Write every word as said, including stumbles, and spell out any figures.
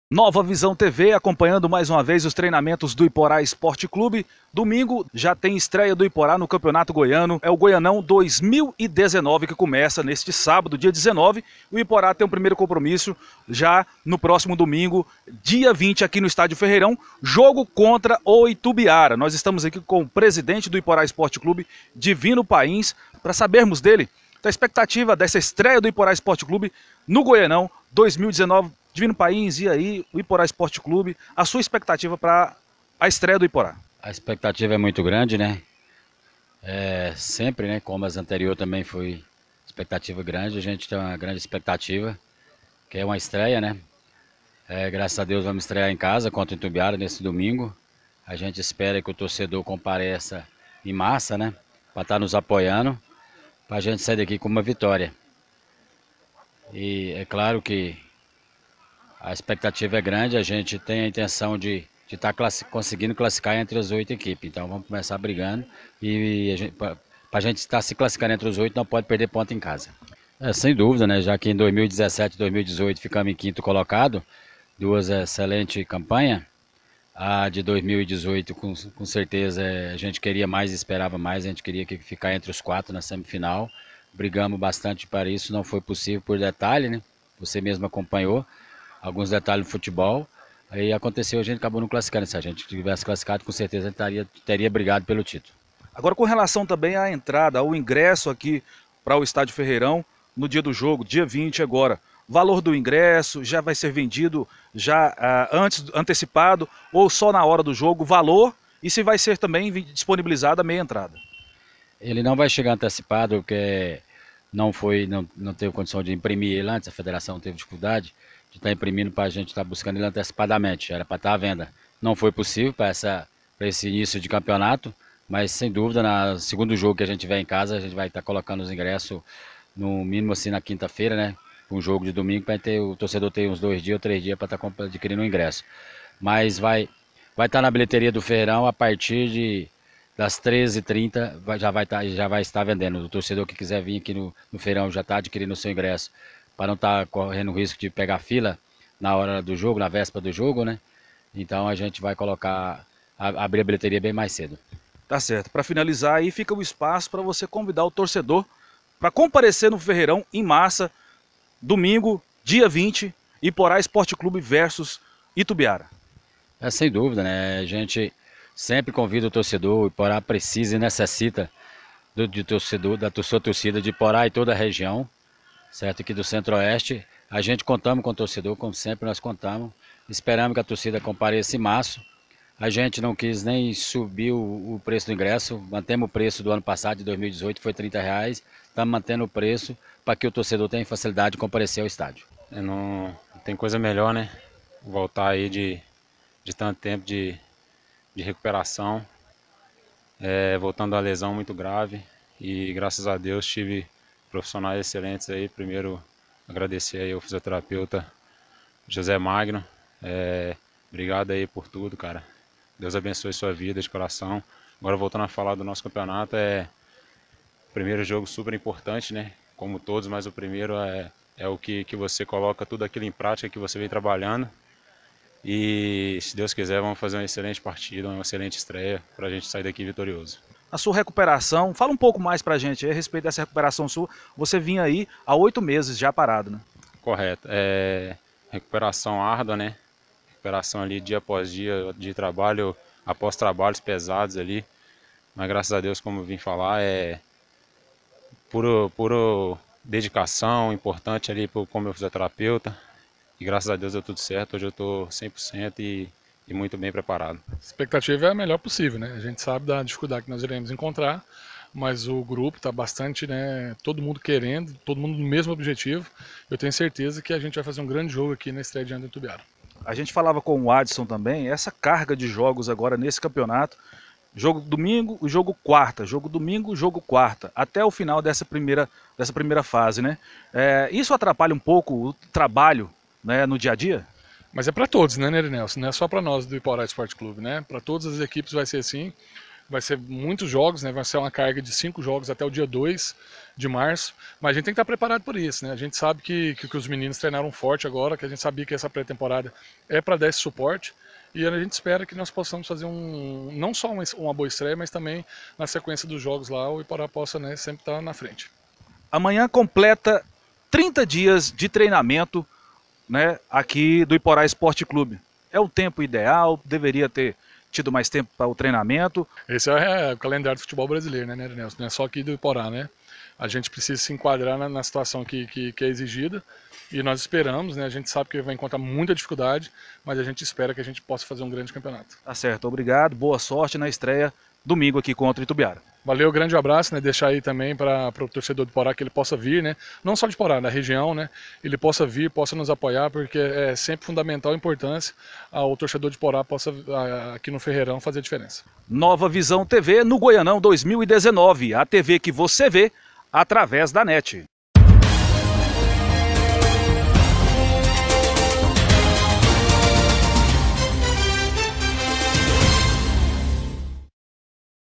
Nova Visão T V, acompanhando mais uma vez os treinamentos do Iporá Esporte Clube. Domingo já tem estreia do Iporá no Campeonato Goiano. É o Goianão dois mil e dezenove que começa neste sábado, dia dezenove. O Iporá tem um primeiro compromisso já no próximo domingo, dia vinte, aqui no Estádio Ferreirão. Jogo contra o Itubiara. Nós estamos aqui com o presidente do Iporá Esporte Clube, Divino Pains, para sabermos dele da expectativa dessa estreia do Iporá Esporte Clube no Goianão dois mil e dezenove. Divino Pains, e aí, o Iporá Esporte Clube, a sua expectativa para a estreia do Iporá? A expectativa é muito grande, né? É, sempre, né? Como as anteriores também foi expectativa grande, a gente tem uma grande expectativa, que é uma estreia, né? É, graças a Deus vamos estrear em casa contra o Itubiara nesse domingo. A gente espera que o torcedor compareça em massa, né? Para estar nos apoiando, para a gente sair daqui com uma vitória. E é claro que a expectativa é grande, a gente tem a intenção de estar classi conseguindo classificar entre as oito equipes. Então vamos começar brigando e para a gente estar se classificando entre os oito não pode perder ponto em casa. É, sem dúvida, né? Já que em dois mil e dezessete e dois mil e dezoito ficamos em quinto colocado, duas excelentes campanhas. A de dois mil e dezoito com, com certeza a gente queria mais, esperava mais, a gente queria que ficar entre os quatro na semifinal. Brigamos bastante para isso, não foi possível por detalhe, né? Você mesmo acompanhou alguns detalhes do futebol, aí aconteceu, a gente acabou não classificando. Se a gente tivesse classificado, com certeza a gente taria, teria brigado pelo título. Agora, com relação também à entrada, ao ingresso aqui para o Estádio Ferreirão, no dia do jogo, dia vinte agora, valor do ingresso já vai ser vendido já uh, antes, antecipado, ou só na hora do jogo, valor, e se vai ser também disponibilizada a meia entrada? Ele não vai chegar antecipado, porque não foi, não, não teve condição de imprimir ele antes, a federação teve dificuldade de estar imprimindo para a gente estar buscando ele antecipadamente, era para estar à venda. Não foi possível para esse início de campeonato, mas sem dúvida, no segundo jogo que a gente tiver em casa, a gente vai estar colocando os ingressos no mínimo assim na quinta-feira, né? Um jogo de domingo, para ter o torcedor ter uns dois dias ou três dias para estar adquirindo o ingresso. Mas vai, vai estar na bilheteria do Ferreirão a partir de das treze e trinta, vai, já, vai estar, já vai estar vendendo. O torcedor que quiser vir aqui no, no Ferreirão já está adquirindo o seu ingresso, para não estar correndo o risco de pegar fila na hora do jogo, na véspera do jogo, né? Então a gente vai colocar, a, abrir a bilheteria bem mais cedo. Tá certo. Para finalizar, aí fica o espaço para você convidar o torcedor para comparecer no Ferreirão em massa, domingo, dia vinte, Iporá Esporte Clube versus Itubiara. É sem dúvida, né? A gente sempre convida o torcedor, o Iporá precisa e necessita do, de torcedor, da sua torcida de Iporá e toda a região, certo? Aqui do Centro-Oeste, a gente contamos com o torcedor, como sempre nós contamos, esperamos que a torcida compareça em março. A gente não quis nem subir o, o preço do ingresso, mantemos o preço do ano passado, de dois mil e dezoito, foi trinta reais, estamos mantendo o preço para que o torcedor tenha facilidade de comparecer ao estádio. É, não, não tem coisa melhor, né? Voltar aí de, de tanto tempo de, de recuperação, é, voltando da lesão muito grave, e graças a Deus tive profissionais excelentes aí. Primeiro agradecer aí ao fisioterapeuta José Magno, é, obrigado aí por tudo, cara. Deus abençoe sua vida de coração. Agora voltando a falar do nosso campeonato, é primeiro jogo super importante, né? Como todos, mas o primeiro é, é o que, que você coloca tudo aquilo em prática que você vem trabalhando. E se Deus quiser, vamos fazer uma excelente partida, uma excelente estreia para a gente sair daqui vitorioso. A sua recuperação, fala um pouco mais pra gente aí a respeito dessa recuperação sua. Você vinha aí há oito meses já parado, né? Correto. É, recuperação árdua, né? Recuperação ali dia após dia de trabalho, após trabalhos pesados ali. Mas graças a Deus, como eu vim falar, é puro, puro dedicação, importante ali como meu fisioterapeuta. E graças a Deus deu tudo certo. Hoje eu estou cem por cento e, e muito bem preparado. A expectativa é a melhor possível, né? A gente sabe da dificuldade que nós iremos encontrar, mas o grupo está bastante, né? Todo mundo querendo, todo mundo no mesmo objetivo. Eu tenho certeza que a gente vai fazer um grande jogo aqui na estreia diante do Itubiara. A gente falava com o Adson também, essa carga de jogos agora nesse campeonato, jogo domingo, o jogo quarta, jogo domingo, jogo quarta, até o final dessa primeira, dessa primeira fase, né? É, isso atrapalha um pouco o trabalho, né, no dia a dia? Mas é para todos, né, Nery Nelson? Não é só para nós do Iporá Esporte Clube, né? Para todas as equipes vai ser assim. vai ser muitos jogos, né? Vai ser uma carga de cinco jogos até o dia dois de março, mas a gente tem que estar preparado por isso, né? A gente sabe que, que, que os meninos treinaram forte agora, que a gente sabia que essa pré-temporada é para dar esse suporte, e a gente espera que nós possamos fazer um, não só uma, uma boa estreia, mas também na sequência dos jogos lá, o Iporá possa, né, sempre estar na frente. Amanhã completa trinta dias de treinamento, né, aqui do Iporá Esporte Clube. É o tempo ideal, deveria ter tido mais tempo para o treinamento. Esse é o calendário do futebol brasileiro, né, Nelson? Não é só aqui do Iporá, né? A gente precisa se enquadrar na, na situação que, que, que é exigida, e nós esperamos, né? A gente sabe que vai encontrar muita dificuldade, mas a gente espera que a gente possa fazer um grande campeonato. Tá certo, obrigado, boa sorte na estreia domingo aqui contra o Itubiara. Valeu, grande abraço, né? Deixar aí também para o torcedor do Iporá que ele possa vir, né? Não só de Iporá, da região, né? Ele possa vir, possa nos apoiar, porque é sempre fundamental a importância o torcedor de Iporá possa aqui no Ferreirão fazer a diferença. Nova Visão T V no Goianão dois mil e dezenove, a T V que você vê através da net.